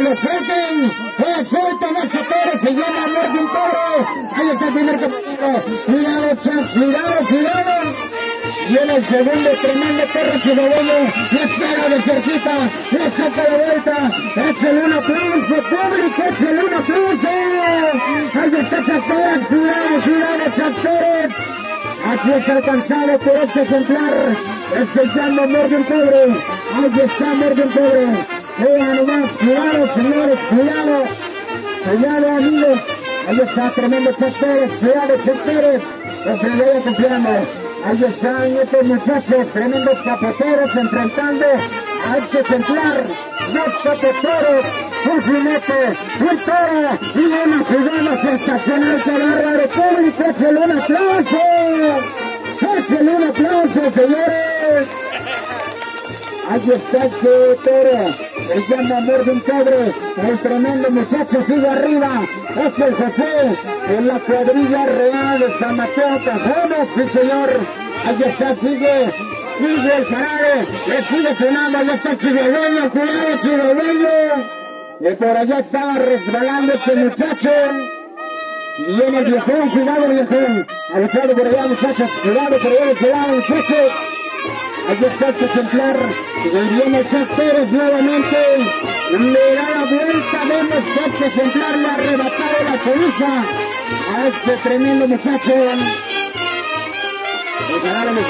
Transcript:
lo suelten, suelten ese toro, se llama Amor de un Pobre. Ahí está el primer compañero. Cuidado, Chaps, cuidado. Y en el segundo, tremendo perro chihuahueño, le pega de cerquita, le saca de vuelta, échale un aplauso, público, échale un aplauso. Ahí está Chapteras, cuidado, Chapteras. Aquí está alcanzado por este ejemplar, se llama Amor de un Pobre. Ahí está Amor de un Pobre. Vean nomás, cuidado, señores, cuidado, amigos. Ahí está tremendo Chapteras, cuidado, Chapteras, que se le vaya confiando. Ahí están estos muchachos, tremendos capoteros enfrentando a este ejemplar. Dos capoteros, un jinete, un toro y una jugada sensacional que agarra de público. Échale un aplauso, señores. Ahí está este toro, se llama Amor de un Pobre. El tremendo muchacho sigue arriba, es el José, en la cuadrilla real de San Mateo Cajones, sí señor. Ahí está, sigue el jarabe, le sigue sonando, ahí está el chihuahueño, cuidado chihuahueño. Y por allá estaba resbalando este muchacho. Y viene el viejón, cuidado viejón. Abusado por allá muchachos, cuidado por allá, cuidado muchachos. Ahí está este ejemplar, y viene Chuck Pérez nuevamente, le da la vuelta, vemos que este ejemplar le ha arrebatado la cobija a este tremendo muchacho. El jarabe le